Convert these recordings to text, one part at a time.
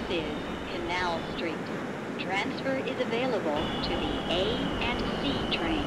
is Canal Street. Transfer is available to the A and C trains.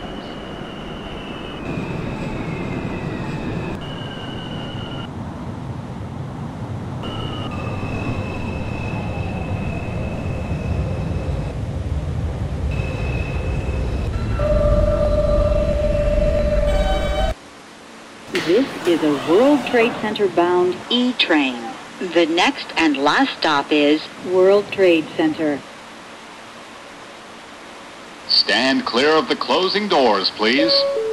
This is a World Trade Center bound E train. The next and last stop is World Trade Center. Stand clear of the closing doors, please.